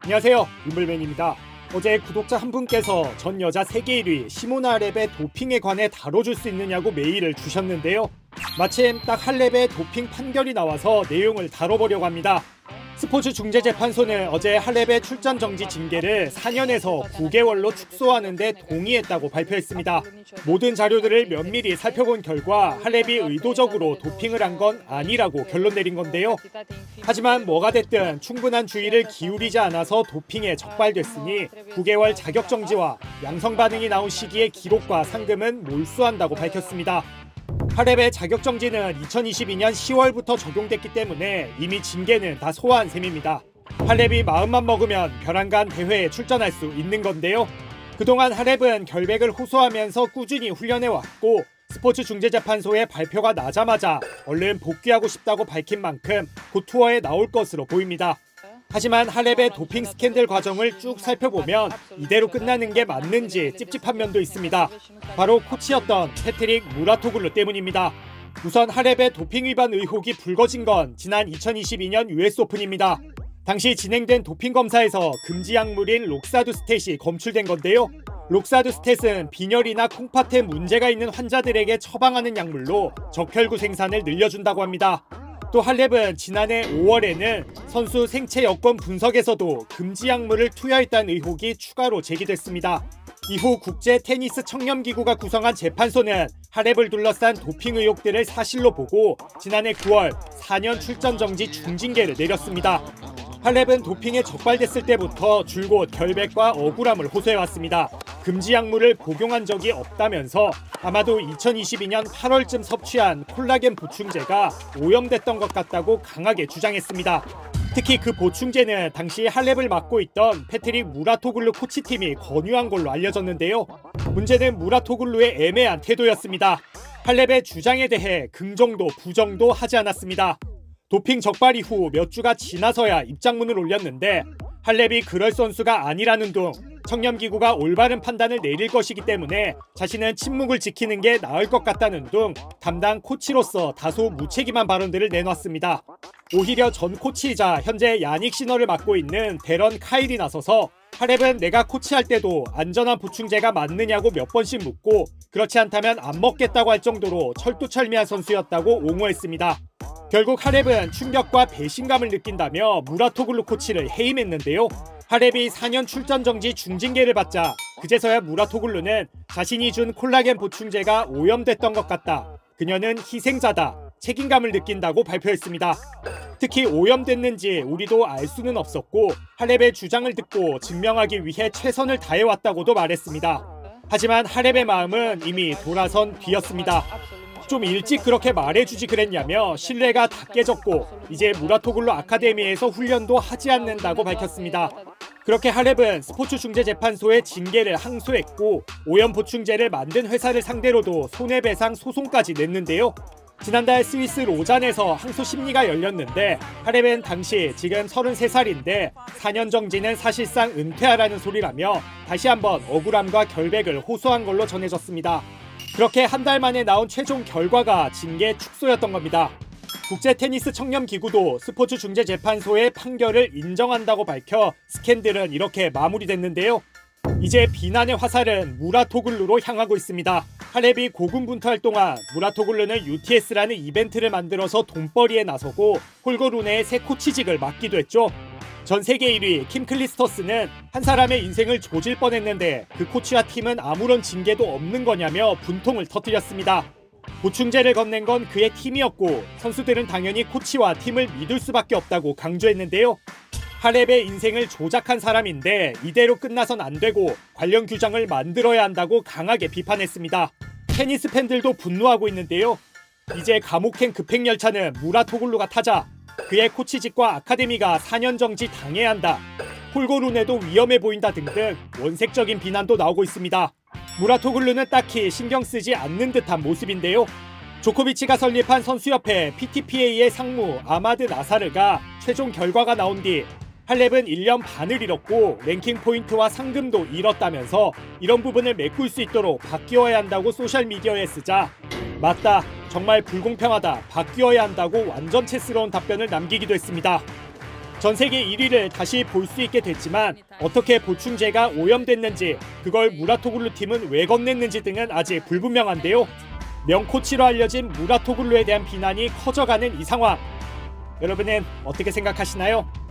안녕하세요, 윈블맨입니다. 어제 구독자 한 분께서 전 여자 세계 1위 시모나 할렙의 도핑에 관해 다뤄줄 수 있느냐고 메일을 주셨는데요. 마침 딱 할렙의 도핑 판결이 나와서 내용을 다뤄보려고 합니다. 스포츠중재재판소는 어제 할렙의 출전 정지 징계를 4년에서 9개월로 축소하는 데 동의했다고 발표했습니다. 모든 자료들을 면밀히 살펴본 결과 할렙이 의도적으로 도핑을 한 건 아니라고 결론 내린 건데요. 하지만 뭐가 됐든 충분한 주의를 기울이지 않아서 도핑에 적발됐으니 9개월 자격 정지와 양성 반응이 나온 시기의 기록과 상금은 몰수한다고 밝혔습니다. 할렙의 자격정지는 2022년 10월부터 적용됐기 때문에 이미 징계는 다 소화한 셈입니다. 할렙이 마음만 먹으면 벼랑간 대회에 출전할 수 있는 건데요. 그동안 할렙은 결백을 호소하면서 꾸준히 훈련해왔고 스포츠중재재판소의 발표가 나자마자 얼른 복귀하고 싶다고 밝힌 만큼 곧 투어에 나올 것으로 보입니다. 하지만 할렙의 도핑 스캔들 과정을 쭉 살펴보면 이대로 끝나는 게 맞는지 찝찝한 면도 있습니다. 바로 코치였던 패트릭 무라토글루 때문입니다. 우선 할렙의 도핑 위반 의혹이 불거진 건 지난 2022년 US 오픈입니다. 당시 진행된 도핑 검사에서 금지 약물인 록사두스텟이 검출된 건데요. 록사두스텟은 빈혈이나 콩팥에 문제가 있는 환자들에게 처방하는 약물로 적혈구 생산을 늘려준다고 합니다. 또 할렙은 지난해 5월에는 선수 생체 여권 분석에서도 금지 약물을 투여했다는 의혹이 추가로 제기됐습니다. 이후 국제 테니스 청렴기구가 구성한 재판소는 할렙을 둘러싼 도핑 의혹들을 사실로 보고 지난해 9월 4년 출전 정지 중징계를 내렸습니다. 할렙은 도핑에 적발됐을 때부터 줄곧 결백과 억울함을 호소해왔습니다. 금지 약물을 복용한 적이 없다면서 아마도 2022년 8월쯤 섭취한 콜라겐 보충제가 오염됐던 것 같다고 강하게 주장했습니다. 특히 그 보충제는 당시 할렙을 맡고 있던 패트릭 무라토글루 코치팀이 권유한 걸로 알려졌는데요. 문제는 무라토글루의 애매한 태도였습니다. 할렙의 주장에 대해 긍정도 부정도 하지 않았습니다. 도핑 적발 이후 몇 주가 지나서야 입장문을 올렸는데 할렙이 그럴 선수가 아니라는 둥 청렴기구가 올바른 판단을 내릴 것이기 때문에 자신은 침묵을 지키는 게 나을 것 같다는 둥 담당 코치로서 다소 무책임한 발언들을 내놨습니다. 오히려 전 코치이자 현재 야닉 시너를 맡고 있는 데런 카일이 나서서 할렙은 내가 코치할 때도 안전한 보충제가 맞느냐고 몇 번씩 묻고 그렇지 않다면 안 먹겠다고 할 정도로 철두철미한 선수였다고 옹호했습니다. 결국 할렙은 충격과 배신감을 느낀다며 무라토글루 코치를 해임했는데요. 할렙이 4년 출전 정지 중징계를 받자 그제서야 무라토글루는 자신이 준 콜라겐 보충제가 오염됐던 것 같다. 그녀는 희생자다. 책임감을 느낀다고 발표했습니다. 특히 오염됐는지 우리도 알 수는 없었고 할렙의 주장을 듣고 증명하기 위해 최선을 다해왔다고도 말했습니다. 하지만 할렙의 마음은 이미 돌아선 뒤였습니다. 좀 일찍 그렇게 말해주지 그랬냐며 신뢰가 다 깨졌고 이제 무라토글루 아카데미에서 훈련도 하지 않는다고 밝혔습니다. 그렇게 할렙은 스포츠중재재판소에 징계를 항소했고 오염 보충제를 만든 회사를 상대로도 손해배상 소송까지 냈는데요. 지난달 스위스 로잔에서 항소 심리가 열렸는데 할렙은 당시 지금 33살인데 4년 정지는 사실상 은퇴하라는 소리라며 다시 한번 억울함과 결백을 호소한 걸로 전해졌습니다. 그렇게 한 달 만에 나온 최종 결과가 징계 축소였던 겁니다. 국제 테니스 청렴기구도 스포츠중재재판소의 판결을 인정한다고 밝혀 스캔들은 이렇게 마무리됐는데요. 이제 비난의 화살은 무라토글루로 향하고 있습니다. 할렙이 고군분투할 동안 무라토글루는 UTS라는 이벤트를 만들어서 돈벌이에 나서고 홀거 루네의 새 코치직을 맡기도 했죠. 전 세계 1위 킴 클리스터스는 한 사람의 인생을 조질 뻔했는데 그 코치와 팀은 아무런 징계도 없는 거냐며 분통을 터뜨렸습니다. 보충제를 건넨 건 그의 팀이었고 선수들은 당연히 코치와 팀을 믿을 수밖에 없다고 강조했는데요. 할렙의 인생을 조작한 사람인데 이대로 끝나선 안 되고 관련 규정을 만들어야 한다고 강하게 비판했습니다. 테니스 팬들도 분노하고 있는데요. 이제 감옥행 급행열차는 무라토글루가 타자 그의 코치직과 아카데미가 4년 정지 당해야 한다. 홀거 루네도 위험해 보인다 등등 원색적인 비난도 나오고 있습니다. 무라토글루는 딱히 신경 쓰지 않는 듯한 모습인데요. 조코비치가 설립한 선수협회 PTPA의 상무 아마드 나사르가 최종 결과가 나온 뒤 할렙은 1년 반을 잃었고 랭킹 포인트와 상금도 잃었다면서 이런 부분을 메꿀 수 있도록 바뀌어야 한다고 소셜미디어에 쓰자 맞다. 정말 불공평하다. 바뀌어야 한다고 완전체스러운 답변을 남기기도 했습니다. 전 세계 1위를 다시 볼 수 있게 됐지만 어떻게 보충제가 오염됐는지, 그걸 무라토글루 팀은 왜 건넸는지 등은 아직 불분명한데요. 명코치로 알려진 무라토글루에 대한 비난이 커져가는 이 상황, 여러분은 어떻게 생각하시나요?